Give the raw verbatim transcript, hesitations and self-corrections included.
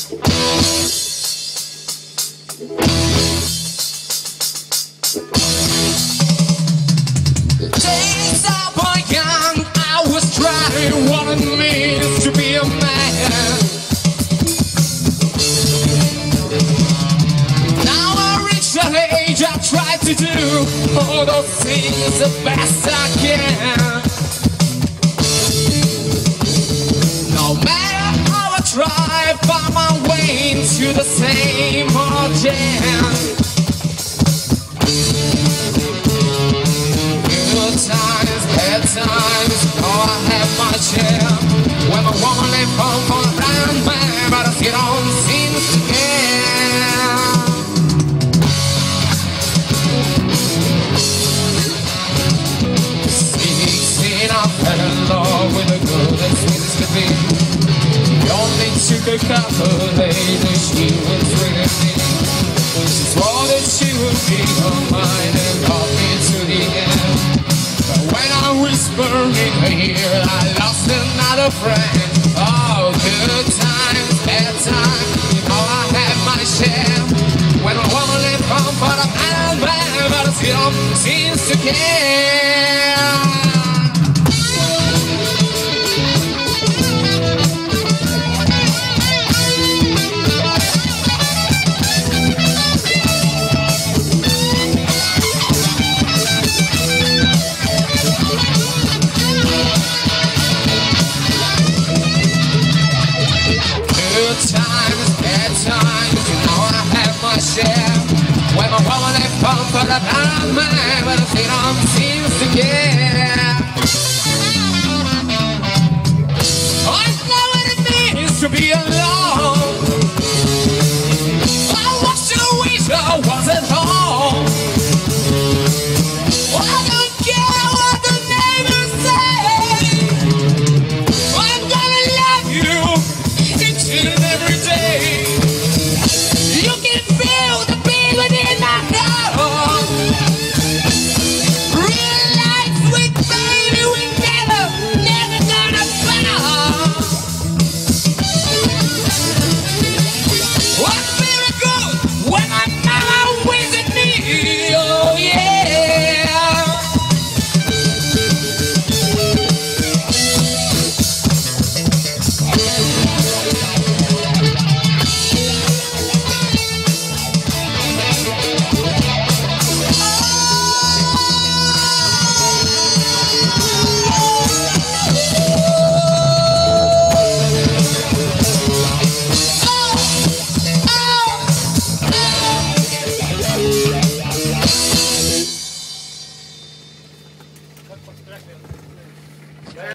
Days I was young, I was trying what it means to be a man. Now I reach an age, I try to do all those things the best I can. No matter how I try, find my way into the same old jam. Good times, bad times, oh I have my share. When my woman left home for a blind man, but she don't seem to care. Sixteen, I fell in love with a girl as sweet as could be. It only took a couple of days and she was really me. She swore that she would be her mine and caught me to the end. But when I whispered in her ear, I lost another friend. Oh, good times, bad times, you know I had my share. When a woman left home for the man, man, but she don't seem to care. When my woman left home for the blind man, but she don't seem to care. I know what it means to be alone. I was to wish I was at home. I don't care what the neighbors say. I'm gonna love you each and every day. You can feel the within my heart. Real life sweet baby, we never, never gonna part. What's very good when my mama with me? Oh yeah.